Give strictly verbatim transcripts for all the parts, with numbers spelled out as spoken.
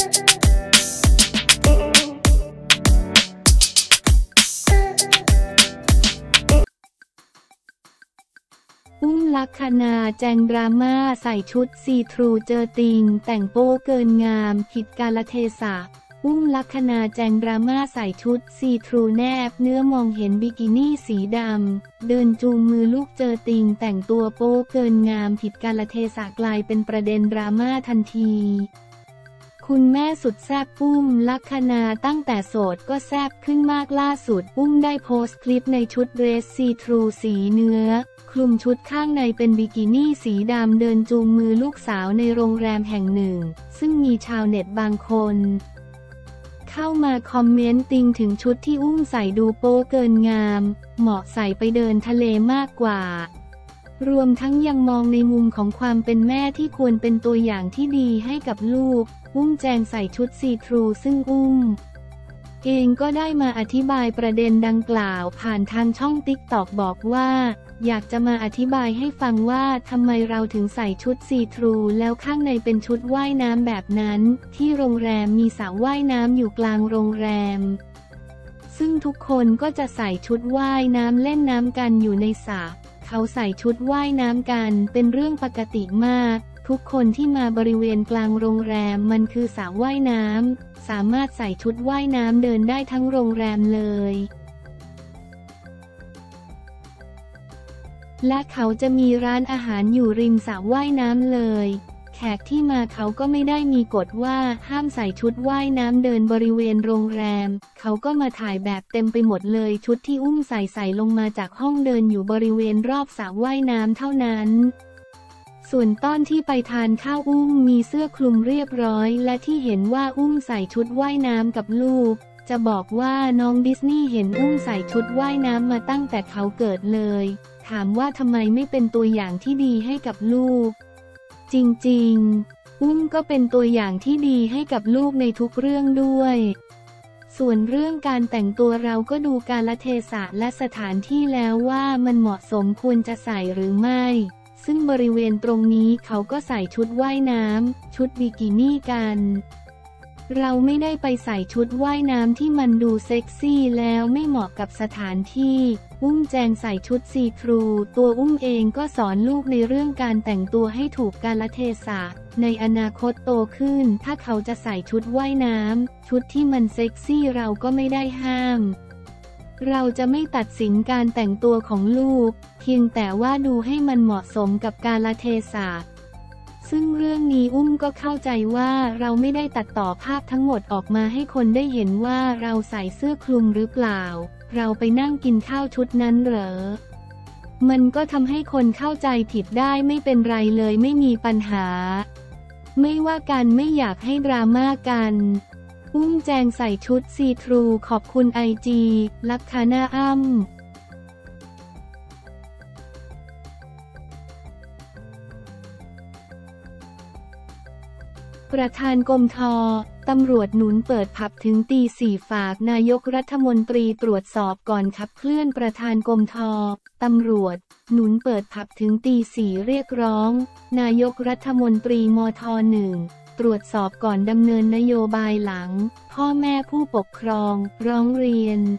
อุ้มลักษณาแจงดราม่าใส่ชุดซีทรูเจอติงแต่งโป๊เกินงามผิดกาลเทศะอุ้มลักษณาแจงดราม่าใส่ชุดซีทรูแนบเนื้อมองเห็นบิกินี่สีดำเดินจูงมือลูกเจอติงแต่งตัวโป๊เกินงามผิดกาลเทศะกลายเป็นประเด็นดราม่าทันทีคุณแม่สุดแซ่บอุ้มลักษณาตั้งแต่โสดก็แซ่บขึ้นมากล่าสุดอุ้มได้โพสต์คลิปในชุดเดรสซีทรูสีเนื้อคลุมชุดข้างในเป็นบิกินี่สีดำเดินจูงมือลูกสาวในโรงแรมแห่งหนึ่งซึ่งมีชาวเน็ตบางคนเข้ามาคอมเมนต์ติงถึงชุดที่อุ้มใส่ดูโป๊เกินงามเหมาะใส่ไปเดินทะเลมากกว่ารวมทั้งยังมองในมุมของความเป็นแม่ที่ควรเป็นตัวอย่างที่ดีให้กับลูกอุ้มแจงใส่ชุดซีทรูซึ่งอุ้มเองก็ได้มาอธิบายประเด็นดังกล่าวผ่านทางช่องติ๊กต็อกบอกว่าอยากจะมาอธิบายให้ฟังว่าทำไมเราถึงใส่ชุดซีทรูแล้วข้างในเป็นชุดว่ายน้ำแบบนั้นที่โรงแรมมีสระว่ายน้ำอยู่กลางโรงแรมซึ่งทุกคนก็จะใส่ชุดว่ายน้ำเล่นน้ำกันอยู่ในสระเขาใส่ชุดว่ายน้ำกันเป็นเรื่องปกติมากทุกคนที่มาบริเวณกลางโรงแรมมันคือสระว่ายน้ำสามารถใส่ชุดว่ายน้ำเดินได้ทั้งโรงแรมเลยและเขาจะมีร้านอาหารอยู่ริมสระว่ายน้ำเลยแขกที่มาเขาก็ไม่ได้มีกฎว่าห้ามใส่ชุดว่ายน้ำเดินบริเวณโรงแรมเขาก็มาถ่ายแบบเต็มไปหมดเลยชุดที่อุ้มใส่ใส่ลงมาจากห้องเดินอยู่บริเวณรอบสระว่ายน้ำเท่านั้นส่วนตอนที่ไปทานข้าวอุ้มมีเสื้อคลุมเรียบร้อยและที่เห็นว่าอุ้มใส่ชุดว่ายน้ำกับลูกจะบอกว่าน้องดิสนีย์เห็นอุ้มใส่ชุดว่ายน้ำมาตั้งแต่เขาเกิดเลยถามว่าทำไมไม่เป็นตัวอย่างที่ดีให้กับลูกจริงๆอุ้มก็เป็นตัวอย่างที่ดีให้กับลูกในทุกเรื่องด้วยส่วนเรื่องการแต่งตัวเราก็ดูกาลเทศะและสถานที่แล้วว่ามันเหมาะสมควรจะใส่หรือไม่ซึ่งบริเวณตรงนี้เขาก็ใส่ชุดว่ายน้ำชุดบิกินี่กันเราไม่ได้ไปใส่ชุดว่ายน้ำที่มันดูเซ็กซี่แล้วไม่เหมาะกับสถานที่อุ้มแจงใส่ชุดซีทรูตัวอุ้มเองก็สอนลูกในเรื่องการแต่งตัวให้ถูกกาลเทศะในอนาคตโตขึ้นถ้าเขาจะใส่ชุดว่ายน้ำชุดที่มันเซ็กซี่เราก็ไม่ได้ห้ามเราจะไม่ตัดสินการแต่งตัวของลูกเพียงแต่ว่าดูให้มันเหมาะสมกับกาลเทศะซึ่งเรื่องนี้อุ้มก็เข้าใจว่าเราไม่ได้ตัดต่อภาพทั้งหมดออกมาให้คนได้เห็นว่าเราใส่เสื้อคลุมหรือเปล่าเราไปนั่งกินข้าวชุดนั้นเหรอมันก็ทำให้คนเข้าใจผิดได้ไม่เป็นไรเลยไม่มีปัญหาไม่ว่ากันไม่อยากให้ดราม่ากันอุ้มแจงใส่ชุดซีทรูขอบคุณไอจีลักษณาอ้ำประธานกมท.ตำรวจหนุนเปิดผับถึงตีสี่ฝากนายกรัฐมนตรีตรวจสอบก่อนขับเคลื่อนประธานกมท.ตำรวจหนุนเปิดผับถึงตีสี่เรียกร้องนายกรัฐมนตรีมท.หนึ่งตรวจสอบก่อนดำเนินนโยบายหลังพ่อแม่ผู้ปกครองร้องเรียน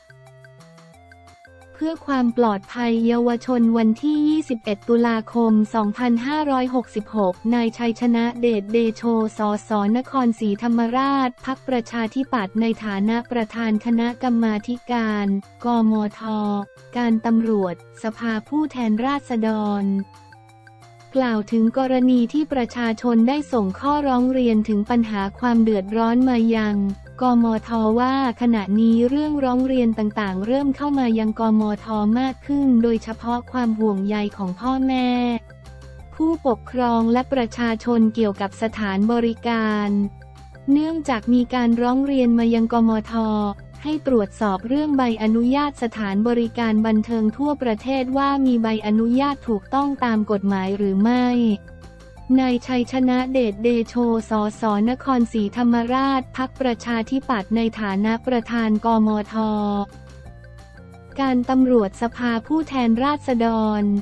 เพื่อความปลอดภัยเยาวชนวันที่ยี่สิบเอ็ดตุลาคมสองพันห้าร้อยหกสิบหกนายชัยชนะเดชเดโชสสนครศรีธรรมราชพรรคประชาธิปัตย์ในฐานะประธานคณะกรรมาธิการกมท.การตำรวจสภาผู้แทนราษฎรกล่าวถึงกรณีที่ประชาชนได้ส่งข้อร้องเรียนถึงปัญหาความเดือดร้อนมายังกมท.ว่าขณะนี้เรื่องร้องเรียนต่างๆเริ่มเข้ามายังกมท.มากขึ้นโดยเฉพาะความห่วงใยของพ่อแม่ผู้ปกครองและประชาชนเกี่ยวกับสถานบริการเนื่องจากมีการร้องเรียนมายังกมท.ให้ตรวจสอบเรื่องใบอนุญาตสถานบริการบันเทิงทั่วประเทศว่ามีใบอนุญาตถูกต้องตามกฎหมายหรือไม่นายชัยชนะเดชเดโชสสนครศรีธรรมราชพรรคประชาธิปัตย์ในฐานะประธานกมท.การตำรวจสภาผู้แทนราษฎร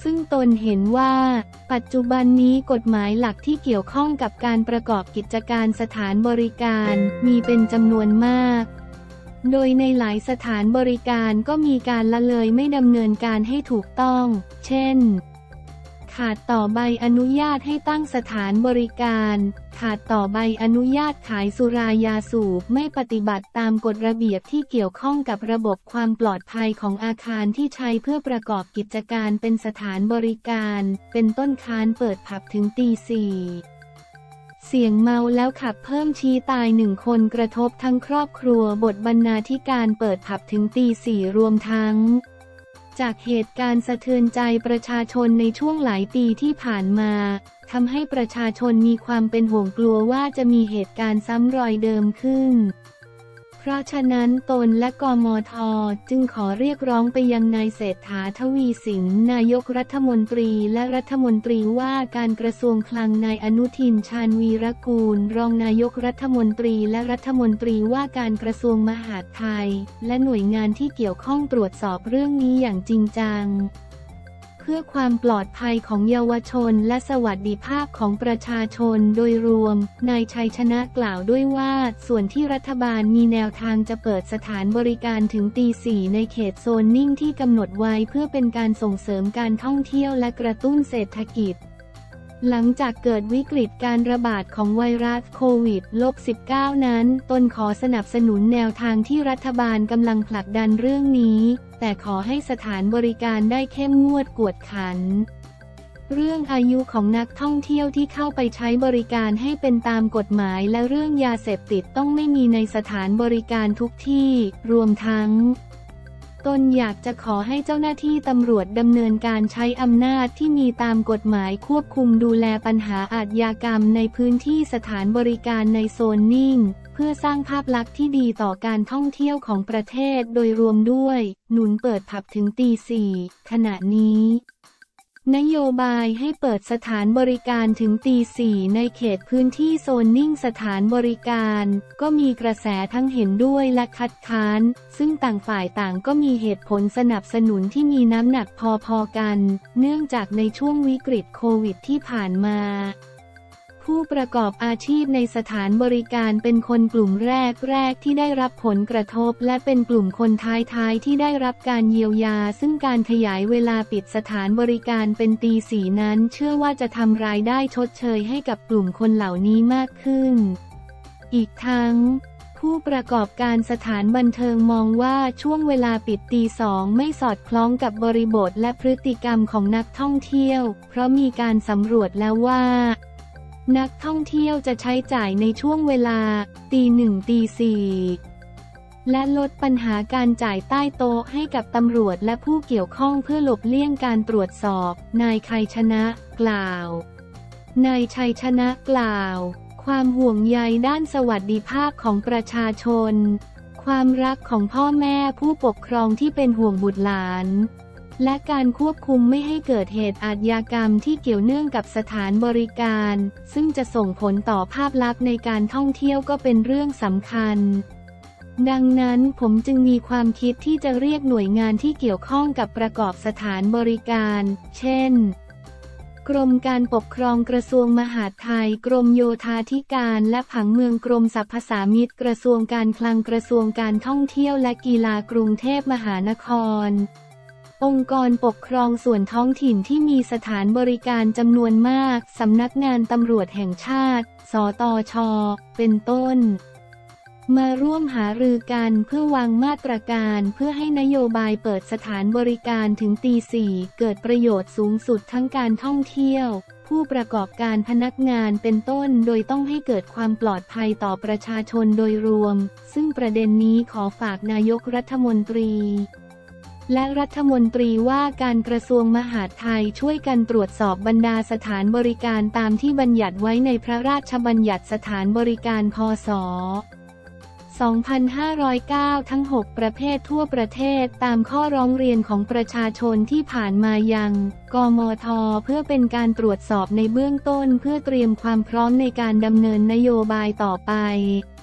ซึ่งตนเห็นว่าปัจจุบันนี้กฎหมายหลักที่เกี่ยวข้องกับการประกอบกิจการสถานบริการมีเป็นจำนวนมากโดยในหลายสถานบริการก็มีการละเลยไม่ดำเนินการให้ถูกต้อง เช่น ขาดต่อใบอนุญาตให้ตั้งสถานบริการ ขาดต่อใบอนุญาตขายสุรายาสูบ ไม่ปฏิบัติตามกฎระเบียบที่เกี่ยวข้องกับระบบความปลอดภัยของอาคารที่ใช้เพื่อประกอบกิจการเป็นสถานบริการ เป็นต้นค้านเปิดผับถึงตีสี่ เสี่ยงเมาแล้วขับเพิ่มชี้ตายหนึ่งคนกระทบทั้งครอบครัวบทบรรณาธิการเปิดผับถึงตีสี่รวมทั้งจากเหตุการณ์สะเทือนใจประชาชนในช่วงหลายปีที่ผ่านมาทำให้ประชาชนมีความเป็นห่วงกลัวว่าจะมีเหตุการณ์ซ้ำรอยเดิมขึ้นเพราะฉะนั้นตนและกมท.จึงขอเรียกร้องไปยังนายเศรษฐา ทวีสินนายกรัฐมนตรีและรัฐมนตรีว่าการกระทรวงคลังนายอนุทิน ชาญวีรกูลรองนายกรัฐมนตรีและรัฐมนตรีว่าการกระทรวงมหาดไทยและหน่วยงานที่เกี่ยวข้องตรวจสอบเรื่องนี้อย่างจริงจังเพื่อความปลอดภัยของเยาวชนและสวัสดิภาพของประชาชนโดยรวมนายชัยชนะกล่าวด้วยว่าส่วนที่รัฐบาลมีแนวทางจะเปิดสถานบริการถึงตีสี่ในเขตโซนนิ่งที่กำหนดไว้เพื่อเป็นการส่งเสริมการท่องเที่ยวและกระตุ้นเศรษฐกิจหลังจากเกิดวิกฤตการระบาดของไวรัสโควิด สิบเก้า นั้นตนขอสนับสนุนแนวทางที่รัฐบาลกำลังผลักดันเรื่องนี้แต่ขอให้สถานบริการได้เข้มงวดกวดขันเรื่องอายุของนักท่องเที่ยวที่เข้าไปใช้บริการให้เป็นตามกฎหมายและเรื่องยาเสพติดต้องไม่มีในสถานบริการทุกที่รวมทั้งตนอยากจะขอให้เจ้าหน้าที่ตำรวจดำเนินการใช้อำนาจที่มีตามกฎหมายควบคุมดูแลปัญหาอาชญากรรมในพื้นที่สถานบริการในโซนนิ่งเพื่อสร้างภาพลักษณ์ที่ดีต่อการท่องเที่ยวของประเทศโดยรวมด้วยหนุนเปิดผับถึงตีสี่ขณะนี้นโยบายให้เปิดสถานบริการถึงตีสี่ในเขตพื้นที่โซนนิ่งสถานบริการก็มีกระแสทั้งเห็นด้วยและคัดค้านซึ่งต่างฝ่ายต่างก็มีเหตุผลสนับสนุนที่มีน้ำหนักพอๆกันเนื่องจากในช่วงวิกฤตโควิดที่ผ่านมาผู้ประกอบอาชีพในสถานบริการเป็นคนกลุ่มแรกๆที่ได้รับผลกระทบและเป็นกลุ่มคนท้ายๆที่ได้รับการเยียวยาซึ่งการขยายเวลาปิดสถานบริการเป็นตีสี่นั้นเชื่อว่าจะทำรายได้ชดเชยให้กับกลุ่มคนเหล่านี้มากขึ้นอีกทั้งผู้ประกอบการสถานบันเทิงมองว่าช่วงเวลาปิดตีสองไม่สอดคล้องกับบริบทและพฤติกรรมของนักท่องเที่ยวเพราะมีการสำรวจแล้วว่านักท่องเที่ยวจะใช้จ่ายในช่วงเวลาตีหนึ่งตีสี่และลดปัญหาการจ่ายใต้โต๊ะให้กับตำรวจและผู้เกี่ยวข้องเพื่อหลบเลี่ยงการตรวจสอบนายชัยชนะกล่าวนายชัยชนะกล่าวความห่วงใยด้านสวัสดิภาพของประชาชนความรักของพ่อแม่ผู้ปกครองที่เป็นห่วงบุตรหลานและการควบคุมไม่ให้เกิดเหตุอาชญากรรมที่เกี่ยวเนื่องกับสถานบริการซึ่งจะส่งผลต่อภาพลักษณ์ในการท่องเที่ยวก็เป็นเรื่องสำคัญดังนั้นผมจึงมีความคิดที่จะเรียกหน่วยงานที่เกี่ยวข้องกับประกอบสถานบริการเช่นกรมการปกครองกระทรวงมหาดไทยกรมโยธาธิการและผังเมืองกรมสรรพสามิตกระทรวงการคลังกระทรวงการท่องเที่ยวและกีฬากรุงเทพมหานครองค์กรปกครองส่วนท้องถิ่นที่มีสถานบริการจำนวนมากสำนักงานตำรวจแห่งชาติสตช.เป็นต้นมาร่วมหารือกันเพื่อวางมาตรการเพื่อให้นโยบายเปิดสถานบริการถึงตีสี่เกิดประโยชน์สูงสุดทั้งการท่องเที่ยวผู้ประกอบการพนักงานเป็นต้นโดยต้องให้เกิดความปลอดภัยต่อประชาชนโดยรวมซึ่งประเด็นนี้ขอฝากนายกรัฐมนตรีและรัฐมนตรีว่าการกระทรวงมหาดไทยช่วยกันตรวจสอบบรรดาสถานบริการตามที่บัญญัติไว้ในพระราชบัญญัติสถานบริการพ.ศ. สองพันห้าร้อยเก้า ทั้งหกประเภททั่วประเทศตามข้อร้องเรียนของประชาชนที่ผ่านมายังกมท.เพื่อเป็นการตรวจสอบในเบื้องต้นเพื่อเตรียมความพร้อมในการดำเนินนโยบายต่อไป